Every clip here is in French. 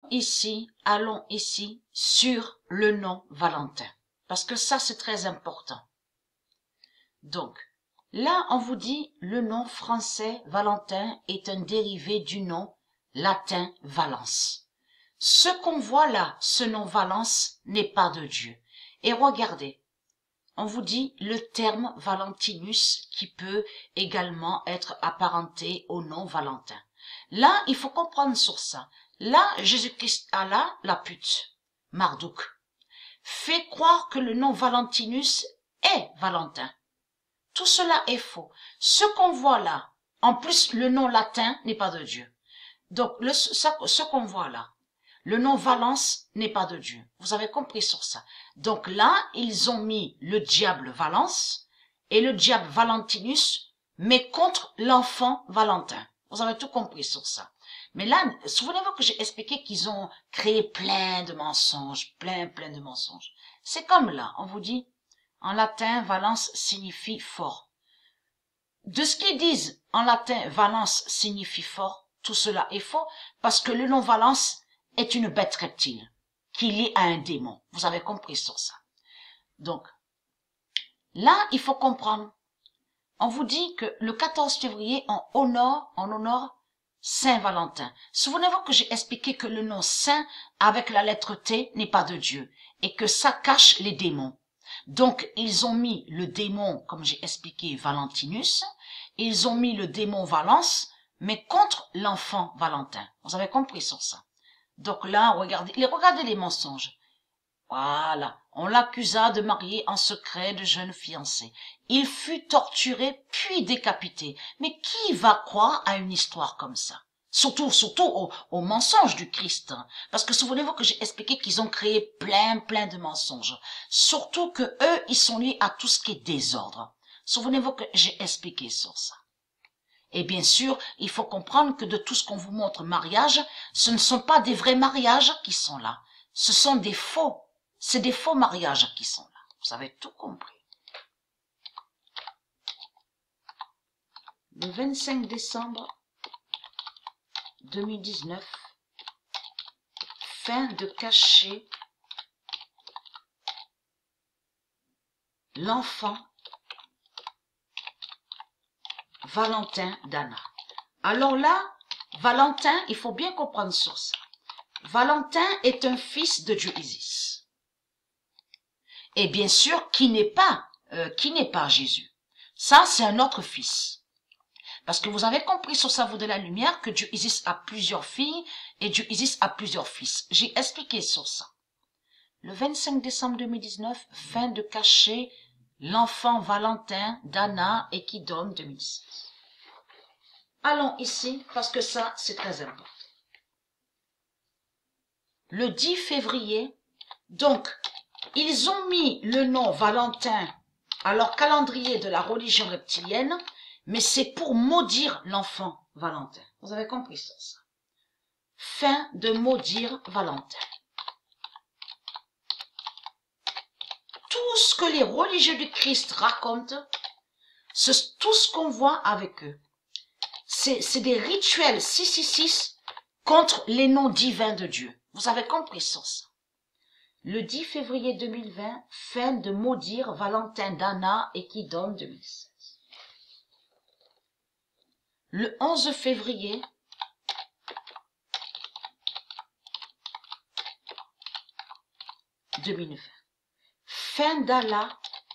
allons ici sur le nom Valentin. Parce que ça, c'est très important. Donc, là, on vous dit le nom français Valentin est un dérivé du nom latin Valence. Ce qu'on voit là, ce nom Valence n'est pas de Dieu. Et regardez, on vous dit le terme Valentinus qui peut également être apparenté au nom Valentin. Là, il faut comprendre sur ça. Là, Jésus-Christ a là la pute, Marduk, fait croire que le nom Valentinus est Valentin. Tout cela est faux. Ce qu'on voit là, en plus le nom latin n'est pas de Dieu. Donc, ce qu'on voit là, le nom Valence n'est pas de Dieu. Vous avez compris sur ça. Donc là, ils ont mis le diable Valence et le diable Valentinus, mais contre l'enfant Valentin. Vous avez tout compris sur ça. Mais là, souvenez-vous que j'ai expliqué qu'ils ont créé plein de mensonges, plein de mensonges. C'est comme là, on vous dit, en latin, Valence signifie fort. De ce qu'ils disent en latin, Valence signifie fort, tout cela est faux, parce que le nom Valence est une bête reptile qui est liée à un démon. Vous avez compris sur ça. Donc, là, il faut comprendre. On vous dit que le 14 février, on honore Saint-Valentin. Souvenez-vous que j'ai expliqué que le nom Saint avec la lettre T n'est pas de Dieu et que ça cache les démons. Donc, ils ont mis le démon, comme j'ai expliqué, Valentinus. Ils ont mis le démon Valence, mais contre l'enfant Valentin. Vous avez compris sur ça. Donc là, regardez les mensonges. Voilà, on l'accusa de marier en secret de jeunes fiancés. Il fut torturé puis décapité. Mais qui va croire à une histoire comme ça? Surtout au mensonge du Christ. Parce que souvenez-vous que j'ai expliqué qu'ils ont créé plein de mensonges. Surtout que eux, ils sont liés à tout ce qui est désordre. Souvenez-vous que j'ai expliqué sur ça. Et bien sûr, il faut comprendre que de tout ce qu'on vous montre mariage, ce ne sont pas des vrais mariages qui sont là. Ce sont des faux. C'est des faux mariages qui sont là. Vous avez tout compris. Le 25 décembre 2019, fin de cacher l'enfant Valentin d'Anna. Alors là, Valentin, il faut bien comprendre sur ça. Valentin est un fils de Dieu Isis. Et bien sûr, qui n'est pas Jésus. Ça, c'est un autre fils. Parce que vous avez compris sur ça, vous de la lumière, que Dieu Isis a plusieurs filles et Dieu Isis a plusieurs fils. J'ai expliqué sur ça. Le 25 décembre 2019, fin de cacher l'enfant Valentin d'Anna et qui donne 2016. Allons ici, parce que ça, c'est très important. Le 10 février, donc, ils ont mis le nom Valentin à leur calendrier de la religion reptilienne, mais c'est pour maudire l'enfant Valentin. Vous avez compris ça? Fin de maudire Valentin. Tout ce que les religieux du Christ racontent, tout ce qu'on voit avec eux, c'est des rituels 666 contre les noms divins de Dieu. Vous avez compris ça? Le 10 février 2020, fin de maudire Valentin d'Anna et qui donne 2016. Le 11 février, fin d'Allah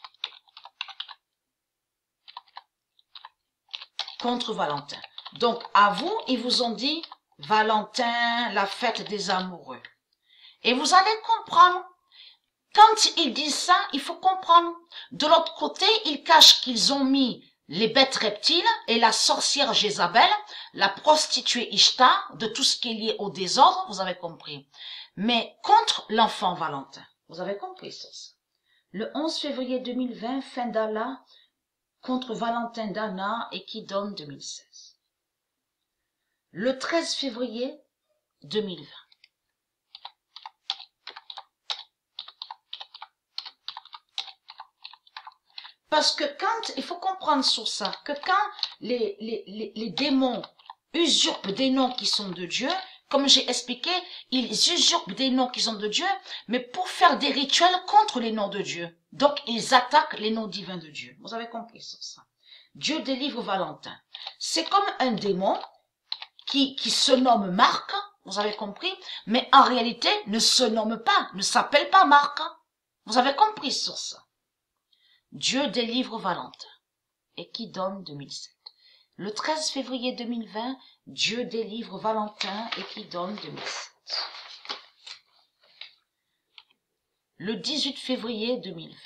contre Valentin. Donc, à vous, ils vous ont dit Valentin, la fête des amoureux. Et vous allez comprendre. Quand ils disent ça, il faut comprendre. De l'autre côté, ils cachent qu'ils ont mis les bêtes reptiles et la sorcière Jézabel, la prostituée Ishtar, de tout ce qui est lié au désordre, vous avez compris. Mais contre l'enfant Valentin. Vous avez compris ça? Le 11 février 2020, fin d'Allah contre Valentin d'Anna et qui donne 2016. Le 13 février 2020. Parce que quand, il faut comprendre sur ça, que quand les démons usurpent des noms qui sont de Dieu, Comme j'ai expliqué, ils usurpent des noms qui sont de Dieu, mais pour faire des rituels contre les noms de Dieu. Donc, ils attaquent les noms divins de Dieu. Vous avez compris sur ça. Dieu délivre Valentin. C'est comme un démon qui se nomme Marc, vous avez compris, mais en réalité ne se nomme pas, ne s'appelle pas Marc. Vous avez compris sur ça. Dieu délivre Valentin. Et qui donne 2007. Le 13 février 2020, Dieu délivre Valentin et qui donne 2007. Le 18 février 2020.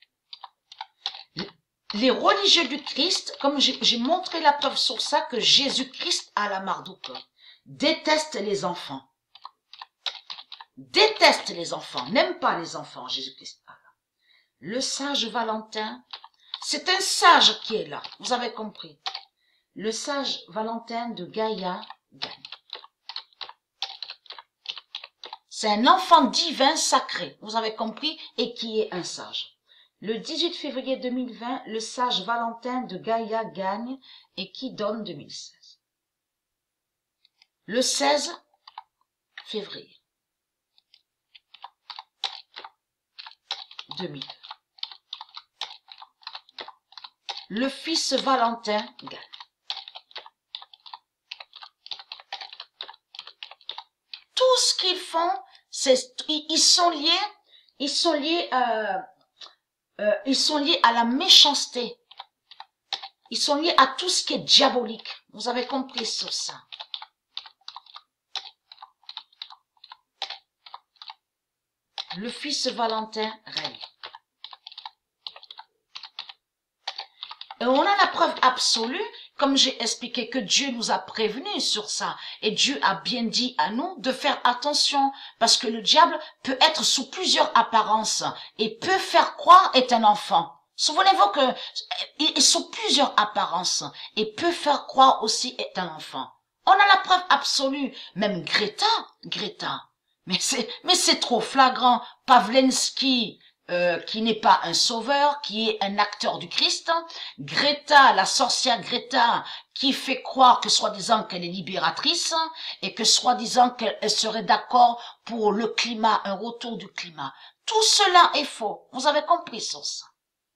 Les religieux du Christ, comme j'ai montré la preuve sur ça, que Jésus-Christ a la Marduk, déteste les enfants. Déteste les enfants, n'aime pas les enfants, Jésus-Christ. Le sage Valentin, c'est un sage qui est là, vous avez compris. Le sage Valentin de Gaïa gagne. C'est un enfant divin sacré, vous avez compris, et qui est un sage. Le 18 février 2020, le sage Valentin de Gaïa gagne et qui donne 2016. Le 16 février 2020, le fils Valentin gagne. Tout ce qu'ils font, ils sont liés à la méchanceté. Ils sont liés à tout ce qui est diabolique. Vous avez compris sur ça. Le fils Valentin règne. Et on a la preuve absolue, comme j'ai expliqué, que Dieu nous a prévenus sur ça. Et Dieu a bien dit à nous de faire attention, parce que le diable peut être sous plusieurs apparences et peut faire croire être un enfant. Souvenez-vous que il est sous plusieurs apparences et peut faire croire aussi être un enfant. On a la preuve absolue, même Greta. Mais c'est trop flagrant. Pavlensky, qui n'est pas un sauveur, qui est un acteur du Christ. Greta, la sorcière Greta, qui fait croire que soi-disant qu'elle est libératrice et que soi-disant qu'elle serait d'accord pour le climat, un retour du climat. Tout cela est faux. Vous avez compris sur ça.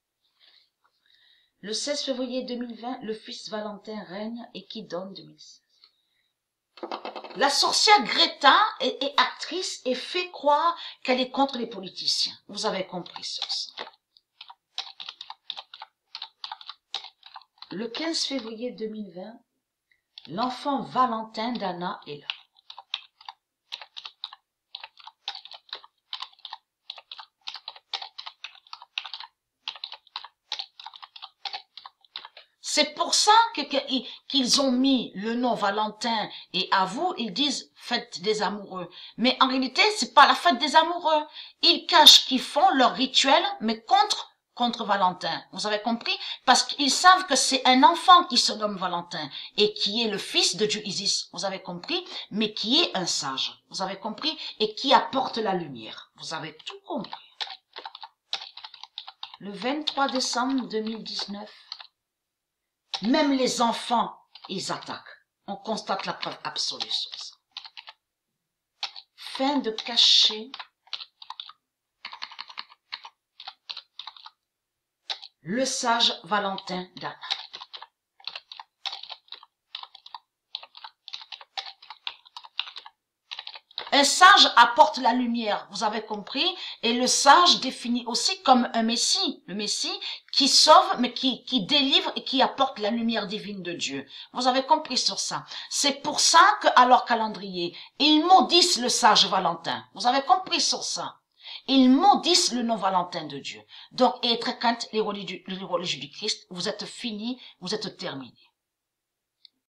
Le 16 février 2020, le fils Valentin règne et qui donne 2016. La sorcière Greta est actrice et fait croire qu'elle est contre les politiciens. Vous avez compris sur ça. Le 15 février 2020, l'enfant Valentin d'Anna est là. C'est pour ça qu'ils ont mis le nom Valentin et à vous, ils disent fête des amoureux. Mais en réalité, c'est pas la fête des amoureux. Ils cachent qu'ils font leur rituel, mais contre Valentin. Vous avez compris? Parce qu'ils savent que c'est un enfant qui se nomme Valentin et qui est le fils de Dieu Isis. Vous avez compris? Mais qui est un sage. Vous avez compris? Et qui apporte la lumière. Vous avez tout compris. Le 23 décembre 2019, même les enfants, ils attaquent. On constate la preuve absolue sur ça. Fin de cacher le sage Valentin d'Anna. Un sage apporte la lumière, vous avez compris, et le sage définit aussi comme un messie, le messie qui sauve, mais qui délivre et qui apporte la lumière divine de Dieu. Vous avez compris sur ça. C'est pour ça qu'à leur calendrier, ils maudissent le sage Valentin. Vous avez compris sur ça. Ils maudissent le nom Valentin de Dieu. Donc, être quand les religieux du Christ, vous êtes finis, vous êtes terminés.